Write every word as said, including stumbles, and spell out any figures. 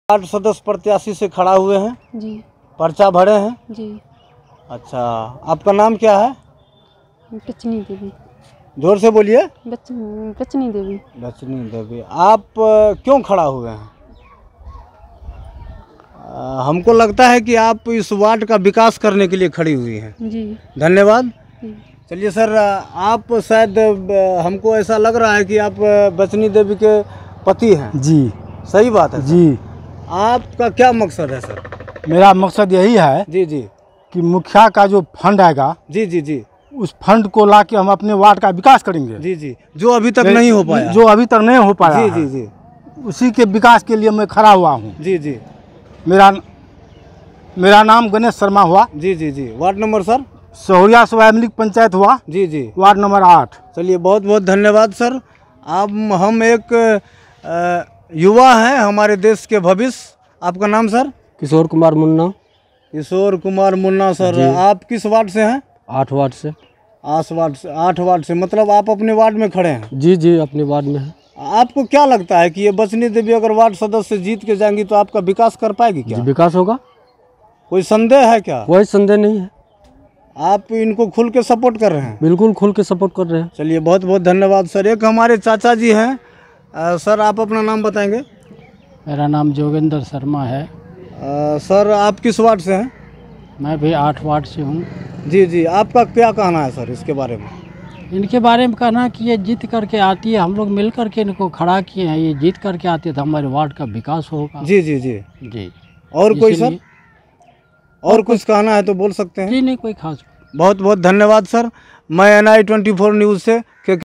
Ward सदस्य प्रत्याशी से खड़ा हुए हैं जी। पर्चा भरे हैं जी। अच्छा, आपका नाम क्या है? बचनी देवी। जोर से बोलिए। बच बचनी देवी। बचनी देवी। आप अ, क्यों खड़ा हुए हैं? अ, हमको लगता है कि आप इस वार्ड का विकास करने के लिए खड़ी हुई हैं। जी। धन्यवाद। जी। चलिए सर, आप शायद अ, हमको ऐसा लग रहा है कि आप अ, बचनी देवी के पति हैं। जी। सही बात है सर? जी। आपका क्या मकसद है सर? मेरा मकसद यही है जी जी कि मुखिया का जो फंड आएगा जी जी जी उस फंड को ला के हम अपने वार्ड का विकास करेंगे। जी जी जो अभी तक नहीं हो पाया। जो अभी तक नहीं हो पाया जी है, जी जी उसी के विकास के लिए मैं खड़ा हुआ हूँ। जी जी मेरा मेरा नाम गणेश शर्मा हुआ। जी जी जी ward number sir? Sahuriya Swamik panchayat हुआ। जी जी वार्ड नंबर आठ। चलिए बहुत बहुत धन्यवाद सर। आप हम एक अ, युवा हैं, हमारे देश के भविष्य। आपका नाम सर? किशोर कुमार मुन्ना। किशोर कुमार मुन्ना सर, आप किस वार्ड से हैं? आठ वार्ड से। आठ वार्ड से आठ वार्ड से मतलब आप अपने वार्ड में खड़े हैं? जी जी अपने वार्ड में है। आपको क्या लगता है कि ये बचनी देवी अगर वार्ड सदस्य जीत के जाएंगी तो आपका विकास कर पाएगी क्या? जी विकास होगा, कोई संदेह है क्या? कोई संदेह नहीं है। आप इनको खुल के सपोर्ट कर रहे हैं? बिल्कुल खुल के सपोर्ट कर रहे हैं। चलिए बहुत बहुत धन्यवाद सर। एक हमारे चाचा जी हैं, अ, सर आप अपना नाम बताएंगे? मेरा नाम जोगेंद्र शर्मा है। आ, सर आप किस वार्ड से हैं? मैं भी आठ वार्ड से हूँ। जी जी आपका क्या कहना है सर इसके बारे में? इनके बारे में कहना कि ये जीत करके आती है, हम लोग मिल करके इनको खड़ा किए हैं, ये जीत करके आते हैं तो हमारे वार्ड का विकास होगा। जी जी जी जी। और कोई सर? इसीलिए- और कुछ कहना है तो बोल सकते हैं। जी नहीं कोई खास। बहुत बहुत धन्यवाद सर। मैं N I twenty four news से के